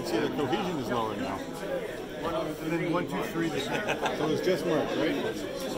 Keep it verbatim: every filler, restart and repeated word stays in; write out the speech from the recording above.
can see the cohesion is lower now. And then one, two, three, the same. So it's just Mark, right?